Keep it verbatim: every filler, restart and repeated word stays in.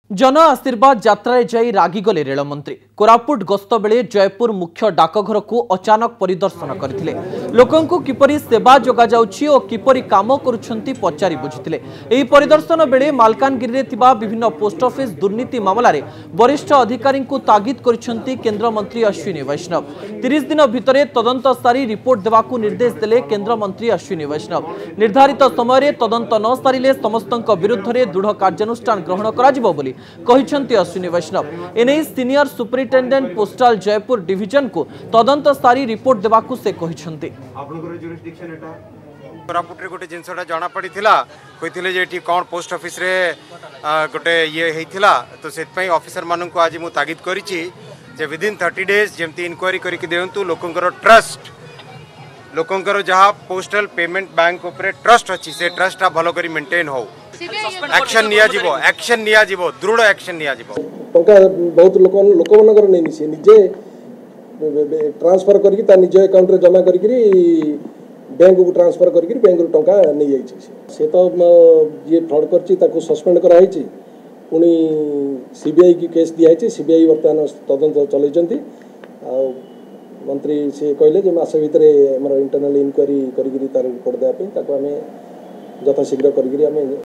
जन आशीर्वाद यात्रा जाई रागिगले रेलमंत्री कोरापुट गस्त बेले जयपुर मुख्य डाकघर को अचानक परिदर्शन करथिले। लोकंकु किपरि सेवा जोगा जाउछि ओ किपरि काम करूछंती पचारि बुझिथिले। एही परिदर्शन बेले मालकानगिरी रे थिबा विभिन्न पोस्ट ऑफिस दुर्नीति मामला रे वरिष्ठ अधिकारी को तागिद करिसंती केंद्र मंत्री अश्विनी वैष्णव। तीस दिन भितरे तदंत सारी रिपोर्ट देवाकू निर्देश देले केंद्र मंत्री अश्विनी वैष्णव। निर्धारित समय रे तदंत न सारिले समस्तक विरुद्ध रे दृढ़ कार्यानुष्ठान ग्रहण कराजिबो बोली कहिसंती अश्विनी वैष्णव। एने senior superintendent postal Jaipur division को तदंत सारी रिपोर्ट देवाकू से कहिसंती। कोरापुट रे गोटे जिनसटा जना पड़ीथिला कहिथिले जे एठी कोन पोस्ट ऑफिस रे गोटे ये हेइथिला तो सेत पई ऑफिसर मानन को आज मु तागिद करिछि जे विद इन थर्टी डेज जेमती इंक्वायरी करि के देंतु लोकंकर ट्रस्ट लोकंकर जहा पोस्टल पेमेंट बैंक ऊपर ट्रस्ट अछि से ट्रस्ट आ भलो करी मेंटेन हो एक्शन निया जीवो एक्शन निया जीवो दृढ़ एक्शन निया जीवो। टंका बहुत लोक लोक मनकर नै निसे निजे ट्रांसफर करके ता निजे अकाउंट रे जमा करके बैंक को ट्रांसफर करके बैंक रो टंका नै जाई से तो ये फ्रॉड करछि ताको सस्पेंड करा हैछि पुनी सीबीआई की केस दिया हैछि। सीबीआई वर्तमान तदंत चलै जंती आ मंत्री से कहले जे मास भितरे हमर इंटरनल इंक्वायरी करके तार रिपोर्ट देबा पे ताको हमें यथाशीघ्र करके हमें